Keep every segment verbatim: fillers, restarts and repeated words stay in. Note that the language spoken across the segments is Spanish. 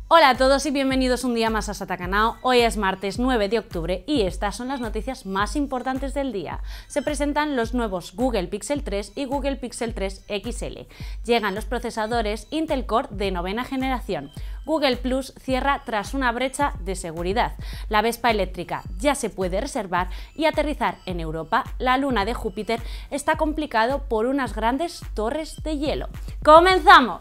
Hola a todos y bienvenidos un día más a Satacanao. Hoy es martes nueve de octubre y estas son las noticias más importantes del día. Se presentan los nuevos Google Pixel tres y Google Pixel tres X L. Llegan los procesadores Intel Core de novena generación. Google Plus cierra tras una brecha de seguridad. La Vespa eléctrica ya se puede reservar y aterrizar en Europa. La luna de Júpiter está complicado por unas grandes torres de hielo. ¡Comenzamos!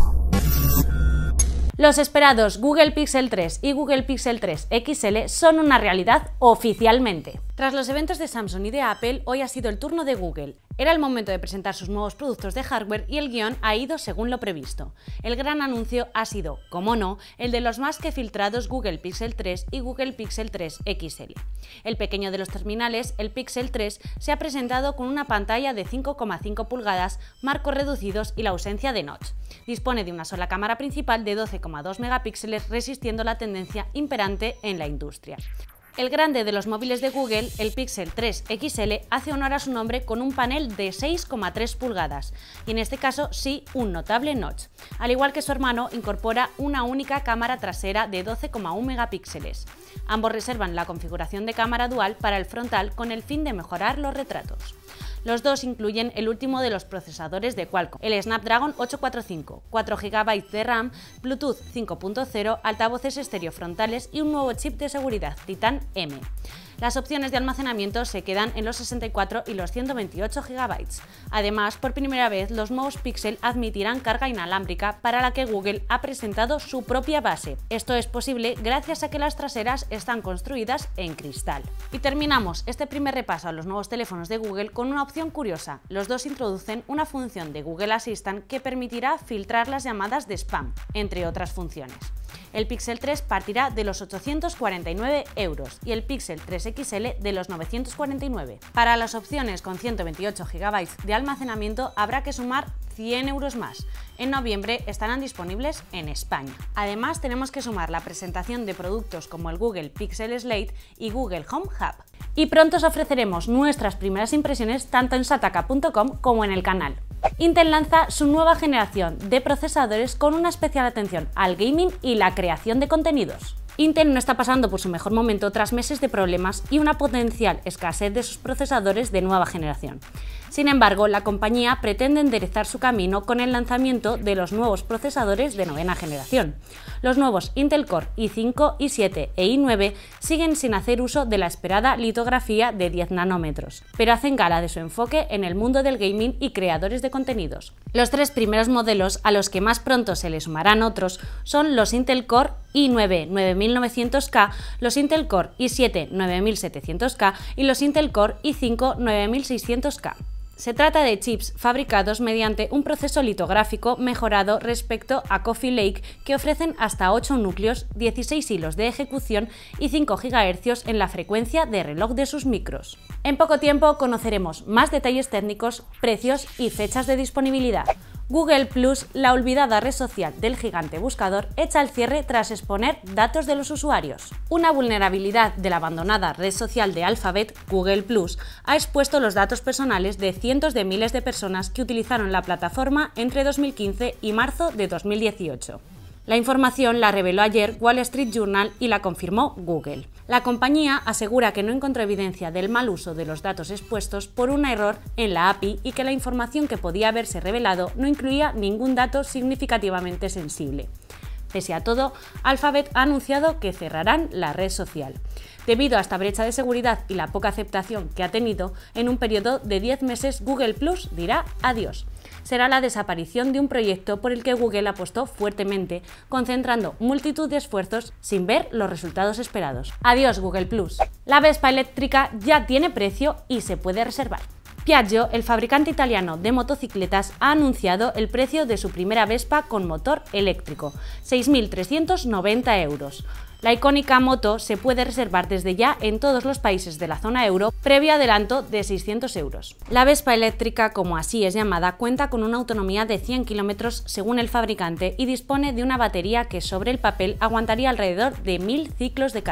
Los esperados Google Pixel tres y Google Pixel tres X L son una realidad oficialmente. Tras los eventos de Samsung y de Apple, hoy ha sido el turno de Google. Era el momento de presentar sus nuevos productos de hardware y el guión ha ido según lo previsto. El gran anuncio ha sido, como no, el de los más que filtrados Google Pixel tres y Google Pixel tres X L. El pequeño de los terminales, el Pixel tres, se ha presentado con una pantalla de cinco coma cinco pulgadas, marcos reducidos y la ausencia de notch. Dispone de una sola cámara principal de doce coma dos megapíxeles, resistiendo la tendencia imperante en la industria. El grande de los móviles de Google, el Pixel tres X L, hace honor a su nombre con un panel de seis coma tres pulgadas, y en este caso sí un notable notch. Al igual que su hermano, incorpora una única cámara trasera de doce coma uno megapíxeles. Ambos reservan la configuración de cámara dual para el frontal con el fin de mejorar los retratos. Los dos incluyen el último de los procesadores de Qualcomm, el Snapdragon ochocientos cuarenta y cinco, cuatro gigabytes de RAM, Bluetooth cinco punto cero, altavoces estéreo frontales y un nuevo chip de seguridad Titan M. Las opciones de almacenamiento se quedan en los sesenta y cuatro y los ciento veintiocho gigabytes. Además, por primera vez, los nuevos Pixel admitirán carga inalámbrica, para la que Google ha presentado su propia base. Esto es posible gracias a que las traseras están construidas en cristal. Y terminamos este primer repaso a los nuevos teléfonos de Google con una opción curiosa. Los dos introducen una función de Google Assistant que permitirá filtrar las llamadas de spam, entre otras funciones. El Pixel tres partirá de los ochocientos cuarenta y nueve euros y el Pixel tres X L de los novecientos cuarenta y nueve. Para las opciones con ciento veintiocho gigabytes de almacenamiento habrá que sumar cien euros más. En noviembre estarán disponibles en España. Además, tenemos que sumar la presentación de productos como el Google Pixel Slate y Google Home Hub. Y pronto os ofreceremos nuestras primeras impresiones tanto en sataka punto com como en el canal. Intel lanza su nueva generación de procesadores con una especial atención al gaming y la creación de contenidos. Intel no está pasando por su mejor momento tras meses de problemas y una potencial escasez de sus procesadores de nueva generación. Sin embargo, la compañía pretende enderezar su camino con el lanzamiento de los nuevos procesadores de novena generación. Los nuevos Intel Core i cinco, i siete e i nueve siguen sin hacer uso de la esperada litografía de diez nanómetros, pero hacen gala de su enfoque en el mundo del gaming y creadores de contenidos. Los tres primeros modelos, a los que más pronto se le sumarán otros, son los Intel Core i nueve nueve mil novecientos K, los Intel Core i siete nueve mil setecientos K y los Intel Core i cinco nueve mil seiscientos K. Se trata de chips fabricados mediante un proceso litográfico mejorado respecto a Coffee Lake, que ofrecen hasta ocho núcleos, dieciséis hilos de ejecución y cinco gigahercios en la frecuencia de reloj de sus micros. En poco tiempo conoceremos más detalles técnicos, precios y fechas de disponibilidad. Google Plus, la olvidada red social del gigante buscador, echa el cierre tras exponer datos de los usuarios. Una vulnerabilidad de la abandonada red social de Alphabet, Google Plus, ha expuesto los datos personales de cientos de miles de personas que utilizaron la plataforma entre dos mil quince y marzo de dos mil dieciocho. La información la reveló ayer Wall Street Journal y la confirmó Google. La compañía asegura que no encontró evidencia del mal uso de los datos expuestos por un error en la A P I y que la información que podía haberse revelado no incluía ningún dato significativamente sensible. Pese a todo, Alphabet ha anunciado que cerrarán la red social. Debido a esta brecha de seguridad y la poca aceptación que ha tenido, en un periodo de diez meses Google Plus dirá adiós. Será la desaparición de un proyecto por el que Google apostó fuertemente, concentrando multitud de esfuerzos sin ver los resultados esperados. Adiós Google Plus. La Vespa eléctrica ya tiene precio y se puede reservar. Piaggio, el fabricante italiano de motocicletas, ha anunciado el precio de su primera Vespa con motor eléctrico, seis mil trescientos noventa euros. La icónica moto se puede reservar desde ya en todos los países de la zona euro, previo adelanto de seiscientos euros. La Vespa eléctrica, como así es llamada, cuenta con una autonomía de cien kilómetros según el fabricante y dispone de una batería que sobre el papel aguantaría alrededor de mil ciclos de carga.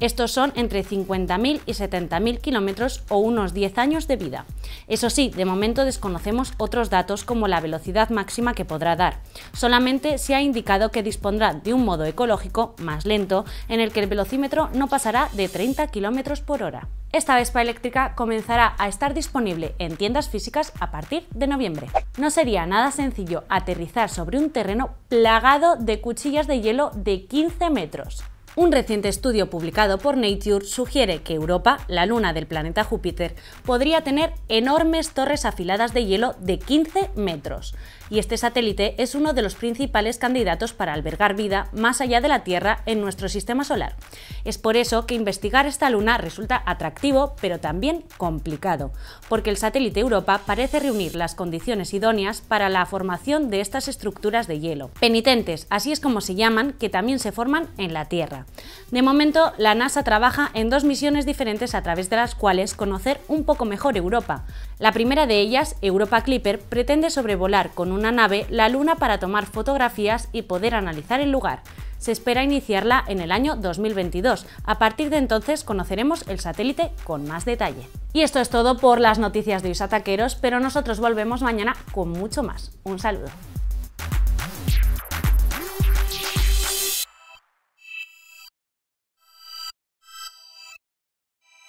Estos son entre cincuenta mil y setenta mil kilómetros o unos diez años de vida. Eso sí, de momento desconocemos otros datos como la velocidad máxima que podrá dar. Solamente se ha indicado que dispondrá de un modo ecológico más lento en el que el velocímetro no pasará de treinta kilómetros por hora. Esta Vespa eléctrica comenzará a estar disponible en tiendas físicas a partir de noviembre. No sería nada sencillo aterrizar sobre un terreno plagado de cuchillas de hielo de quince metros. Un reciente estudio publicado por Nature sugiere que Europa, la luna del planeta Júpiter, podría tener enormes torres afiladas de hielo de quince metros. Y este satélite es uno de los principales candidatos para albergar vida más allá de la Tierra en nuestro sistema solar. Es por eso que investigar esta luna resulta atractivo, pero también complicado, porque el satélite Europa parece reunir las condiciones idóneas para la formación de estas estructuras de hielo. Penitentes, así es como se llaman, que también se forman en la Tierra. De momento, la NASA trabaja en dos misiones diferentes a través de las cuales conocer un poco mejor Europa. La primera de ellas, Europa Clipper, pretende sobrevolar con una nave la Luna para tomar fotografías y poder analizar el lugar. Se espera iniciarla en el año dos mil veintidós. A partir de entonces conoceremos el satélite con más detalle. Y esto es todo por las noticias de hoy, Sataqueros, pero nosotros volvemos mañana con mucho más. Un saludo.